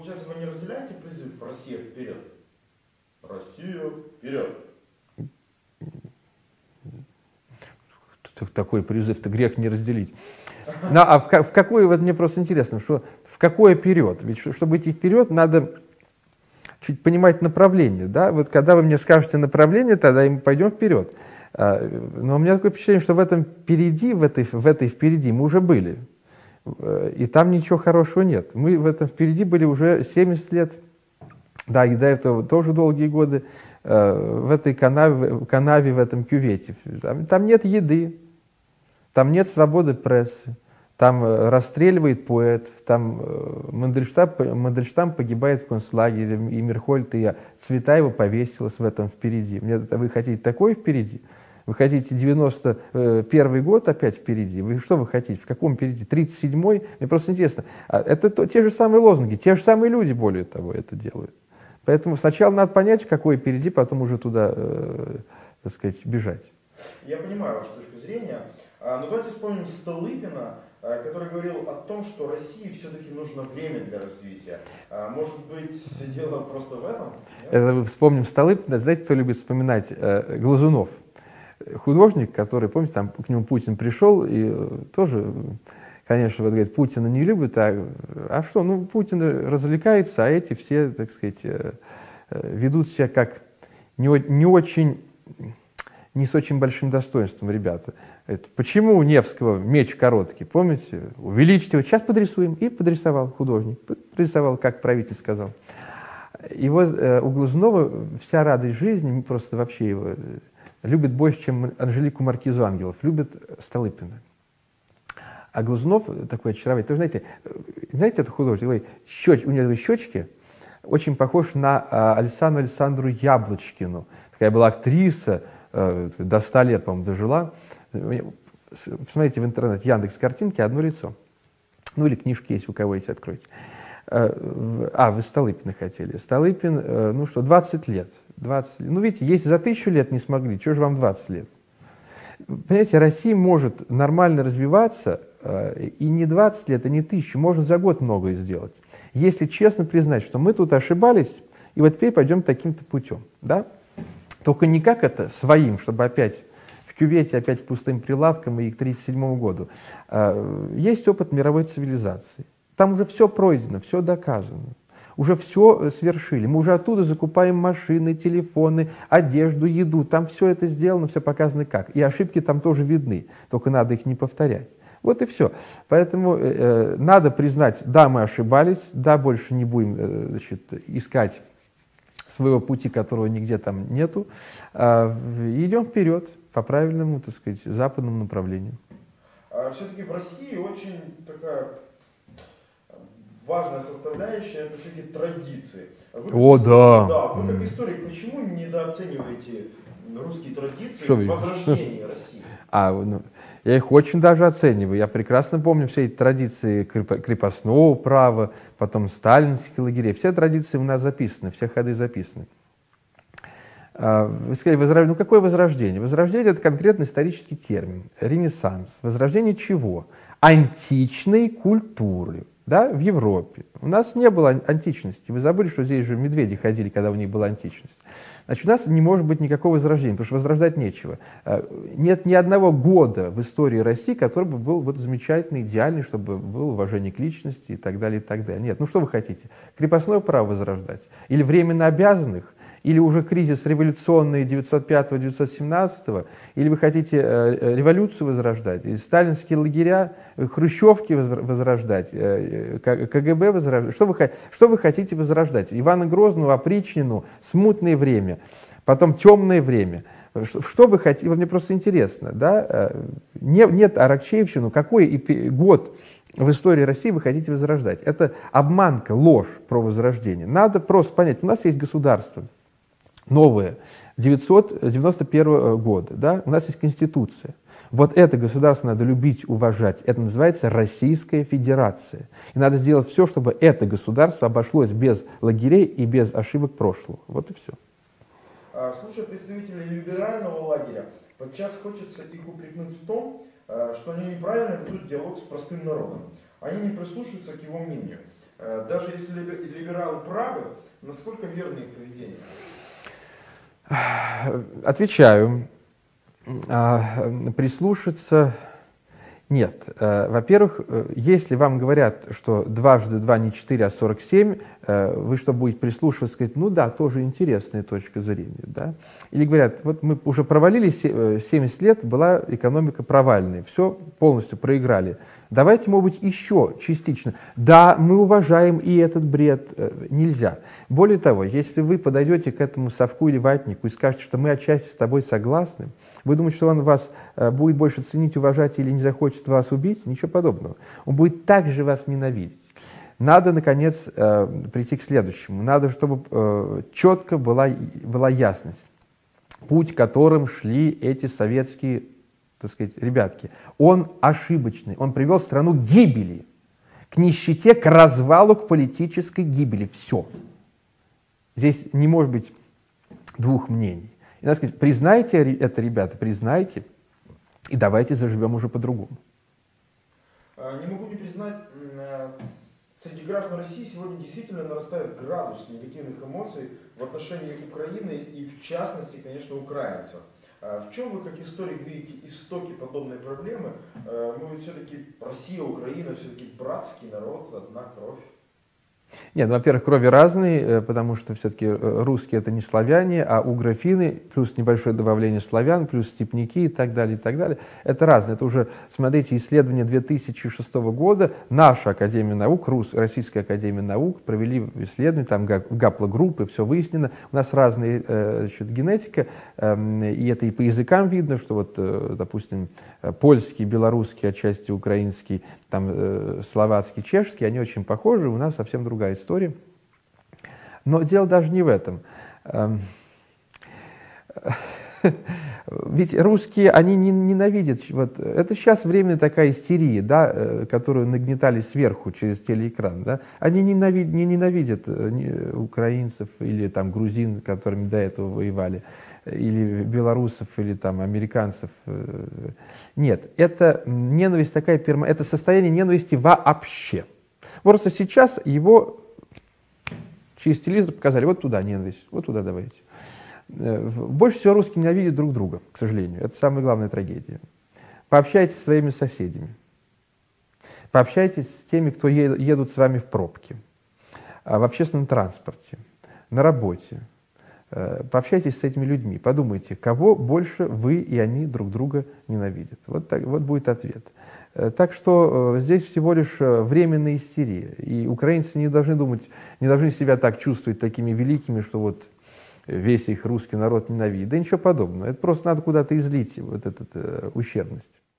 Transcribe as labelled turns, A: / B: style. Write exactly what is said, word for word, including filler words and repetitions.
A: получается, вы не разделяете призыв «Россия вперед»? Россия вперед.
B: Такой призыв-то грех не разделить. Ну, а в, в какой, вот мне просто интересно, что в какое вперед? Ведь чтобы идти вперед, надо чуть понимать направление, да? Вот когда вы мне скажете направление, тогда мы пойдем вперед. Но у меня такое впечатление, что в этом впереди, в этой, в этой впереди мы уже были. И там ничего хорошего нет. Мы в этом впереди были уже семьдесят лет. Да, и до этого тоже долгие годы. В этой канаве, канаве в этом кювете. Там, там нет еды, там нет свободы прессы, там расстреливает поэт, там Мандельштам, Мандельштам погибает в концлагере, и Мирхольд, и Цветаева повесилась в этом впереди. Мне, вы хотите такое впереди? Вы хотите девяносто первый год опять впереди? Вы что вы хотите? В каком впереди? тридцать седьмой? Мне просто интересно. Это то, те же самые лозунги, те же самые люди, более того, это делают. Поэтому сначала надо понять, какое впереди, потом уже туда, э, так сказать, бежать.
A: Я понимаю вашу точку зрения, но давайте вспомним Столыпина, который говорил о том, что России все-таки нужно время для развития. Может быть, все дело просто в этом?
B: Это, вспомним Столыпина. Знаете, кто любит вспоминать? Э, Глазунов. Художник, который, помните, там к нему Путин пришел и тоже... Конечно, вот говорит, Путина не любят, а, а что, ну, Путин развлекается, а эти все, так сказать, ведут себя как не, не очень, не с очень большим достоинством, ребята. Это, почему у Невского меч короткий, помните? Увеличьте его, сейчас подрисуем. И подрисовал художник, подрисовал, как правитель сказал. И вот у Глазунова вся радость жизни, просто вообще его любит больше, чем Анжелику Маркизу Ангелов, любит Столыпина. А Глазунов такой очаровательный. Тоже, знаете, знаете, это художник, щеч, у него щечки очень похож на а, Александру Александру Яблочкину. Такая была актриса, а, до ста лет, по-моему, дожила. Посмотрите в интернете, Яндекс картинки, одно лицо. Ну или книжки есть, у кого есть, откройте. А, вы Столыпина хотели. Столыпин, ну что, двадцать лет. двадцать, ну видите, если за тысячу лет не смогли, чего же вам двадцать лет? Понимаете, Россия может нормально развиваться, и не двадцать лет, и не тысячу, можно за год многое сделать. Если честно признать, что мы тут ошибались, и вот теперь пойдем таким-то путем. Да? Только не как это своим, чтобы опять в кювете, опять пустым прилавком и к тридцать седьмому году. Есть опыт мировой цивилизации. Там уже все пройдено, все доказано. Уже все свершили. Мы уже оттуда закупаем машины, телефоны, одежду, еду. Там все это сделано, все показано как. И ошибки там тоже видны, только надо их не повторять. Вот и все. Поэтому э, надо признать, да, мы ошибались, да, больше не будем э, значит, искать своего пути, которого нигде там нету. Э, идем вперед по правильному, так сказать, западному направлению.
A: А все-таки в России очень такая... важная составляющая — это все-таки традиции. Вы,
B: О,
A: как,
B: да.
A: да! Вы как историк, почему недооцениваете русские традиции
B: Что
A: в
B: вы?
A: возрождении России?
B: А, ну, я их очень даже оцениваю. Я прекрасно помню все эти традиции крепостного права, потом сталинских лагерей. Все традиции у нас записаны, все ходы записаны. Вы сказали, возрождение. Ну, какое возрождение? Возрождение — это конкретный исторический термин. Ренессанс. Возрождение чего? Античной культуры. Да, в Европе. У нас не было античности. Вы забыли, что здесь же медведи ходили, когда у них была античность. Значит, у нас не может быть никакого возрождения, потому что возрождать нечего. Нет ни одного года в истории России, который бы был вот замечательный, идеальный, чтобы было уважение к личности и так далее, и так далее. Нет, ну что вы хотите? Крепостное право возрождать? Или временно обязанных? Или уже кризис революционный девятьсот пятого — девятьсот семнадцатого, или вы хотите э, революцию возрождать, или сталинские лагеря, хрущевки возрождать, э, КГБ возрождать. Что вы, что вы хотите возрождать? Ивана Грозного, опричнину, смутное время, потом темное время. Что, что вы хотите? Вот мне просто интересно. Да? Не, нет Аракчеевщину, какой год в истории России вы хотите возрождать? Это обманка, ложь про возрождение. Надо просто понять, у нас есть государство. Новое, девятьсот девяносто первого года, да? У нас есть Конституция. Вот это государство надо любить, уважать. Это называется Российская Федерация. И надо сделать все, чтобы это государство обошлось без лагерей и без ошибок прошлого. Вот и все.
A: Слушая представителей либерального лагеря, подчас хочется их упрекнуть в том, что они неправильно ведут диалог с простым народом. Они не прислушиваются к его мнению. Даже если либералы правы, насколько верно их поведение?
B: Отвечаю. Прислушаться... Нет. Во-первых, если вам говорят, что дважды два не четыре, а сорок семь, вы что, будете прислушиваться, сказать, ну да, тоже интересная точка зрения. Да? Или говорят, вот мы уже провалили семьдесят лет, была экономика провальная, все полностью проиграли. Давайте, может быть, еще частично. Да, мы уважаем и этот бред. Нельзя. Более того, если вы подойдете к этому совку или ватнику и скажете, что мы отчасти с тобой согласны, вы думаете, что он вас будет больше ценить, уважать или не захочет вас убить? Ничего подобного. Он будет также вас ненавидеть. Надо, наконец, прийти к следующему. Надо, чтобы четко была, была ясность. Путь, которым шли эти советские, так сказать, ребятки, он ошибочный. Он привел страну к гибели, к нищете, к развалу, к политической гибели. Все. Здесь не может быть двух мнений. И надо сказать, признайте это, ребята, признайте, и давайте заживем уже по-другому.
A: Не могу не признать, среди граждан России сегодня действительно нарастает градус негативных эмоций в отношении Украины и, в частности, конечно, украинцев. В чем вы, как историк, видите истоки подобной проблемы? Мы ведь все-таки Россия, Украина, все-таки братский народ, одна кровь.
B: Нет, ну, во-первых, крови разные, потому что все-таки русские это не славяне, а угрофины, плюс небольшое добавление славян, плюс степняки и так далее, и так далее. Это разное. Это уже, смотрите, исследование две тысячи шестого года. Наша Академия наук, Рус, Российская Академия наук провели исследование, там гаплогруппы, все выяснено. У нас разная значит, генетика, и это и по языкам видно, что вот, допустим, польский, белорусский, отчасти украинский, там, словацкий, чешский, они очень похожи, у нас совсем другая история. Но дело даже не в этом. Ведь русские, они ненавидят, вот, это сейчас временная такая истерия, да, которую нагнетали сверху через телеэкран, да, они ненавидят, не ненавидят украинцев или там грузин, которыми до этого воевали, или белорусов, или там американцев. Нет, это ненависть такая, это состояние ненависти вообще. Просто сейчас его через телевизор показали, вот туда ненависть, вот туда давайте. Больше всего русские ненавидят друг друга, к сожалению. Это самая главная трагедия. Пообщайтесь со своими соседями. Пообщайтесь с теми, кто едут с вами в пробке, в общественном транспорте, на работе. Пообщайтесь с этими людьми. Подумайте, кого больше вы и они друг друга ненавидят. Вот, так, вот будет ответ. Так что здесь всего лишь временная истерия. И украинцы не должны думать, не должны себя так чувствовать такими великими, что вот весь их русский народ ненавидит. Да ничего подобного. Это просто надо куда-то излить вот эту ущербность.